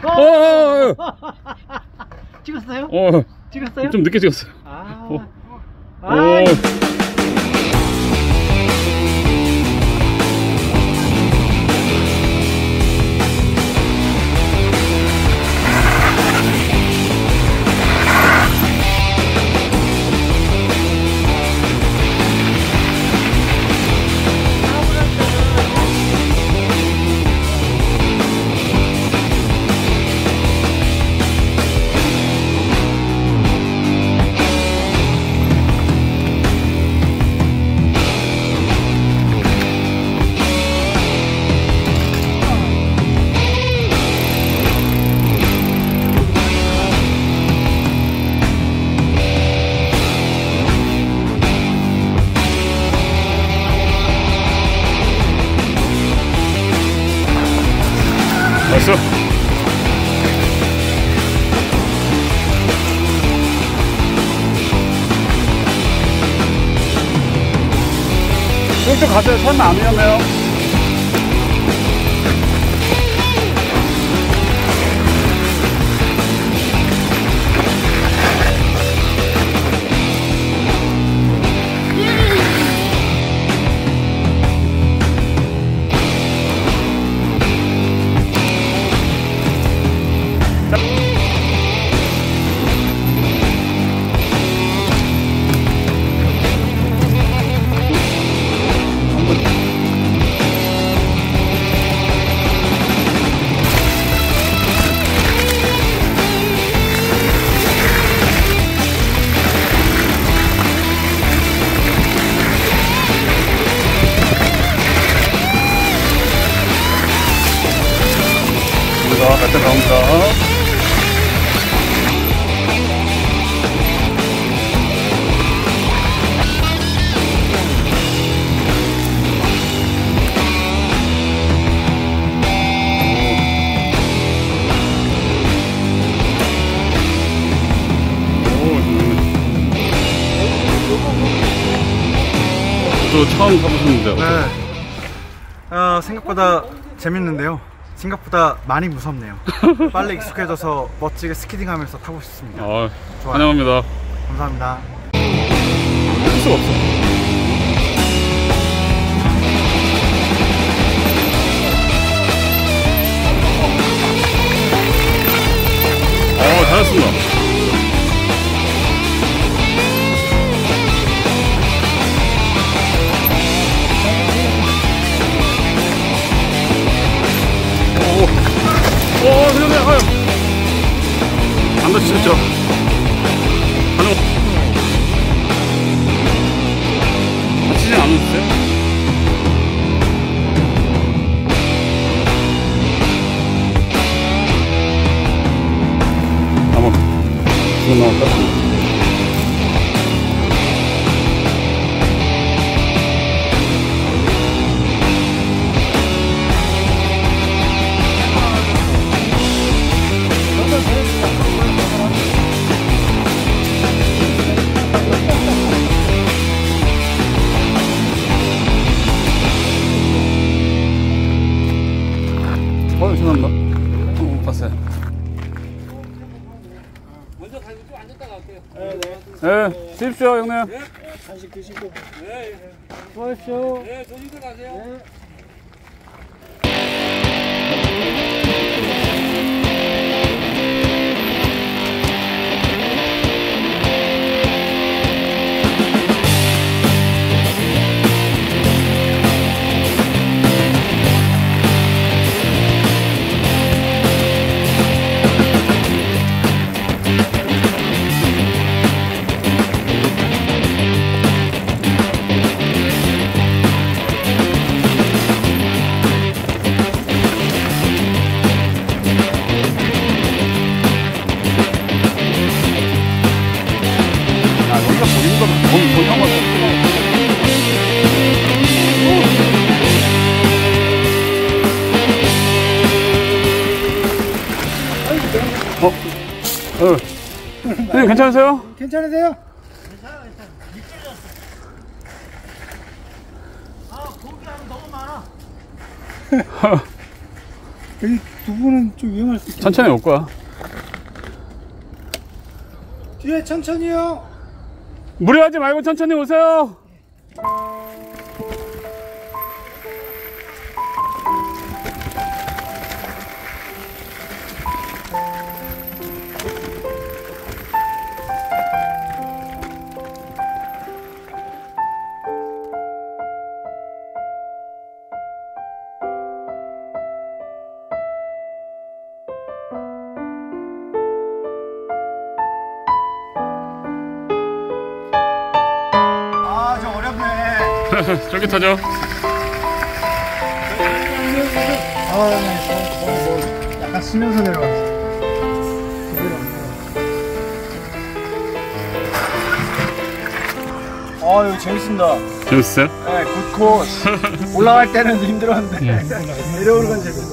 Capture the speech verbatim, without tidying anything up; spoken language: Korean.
어. 찍었어요? 어. 찍었어요? 좀 늦게 찍었어요. 아. 어. 아. 됐어. 쭉 가세요. 설마 안 위험해요. 갈등 나옵니다. 또 처음 타보셨는데 네. 아, 생각보다 재밌는데요. 생각보다 많이 무섭네요. 빨리 익숙해져서 멋지게 스키딩하면서 타고 싶습니다. 아, 좋아요. 환영합니다. 감사합니다. 할 수가 없어. 어, 잘했습니다. 오, 그러네. 아유. 안 다치셨죠? 환영. 다치진 않으셨어요? 아마 지금 나왔다. 어, 죄송합니다. 어, 못 봤어요. 먼저 가서 좀 앉았다 갈게요. 네, 네, 드십시오, 형님. 네. 간식 드시고. 네. 수고하십시오. 네, 조심들 가세요. 네. 어? 어. 선생님 괜찮으세요? 괜찮으세요? 괜찮아, 괜찮아. 미끄러졌어. 아, 고기 하면 너무 많아. 여기 두 분은 좀 위험할 수 있겠네. 천천히 올 거야. 뒤에 천천히요. 무리하지 말고 천천히 오세요. 아, 저 어렵네. 쫄깃하죠? 아, 네. 뭐, 뭐, 뭐, 약간 쉬면서 내려왔어. 제대로 안 나와. 아, 이거 재밌습니다. 재밌었어요? 네, 굿 코스. 올라갈 때는 힘들었는데 내려오는 건 재밌어.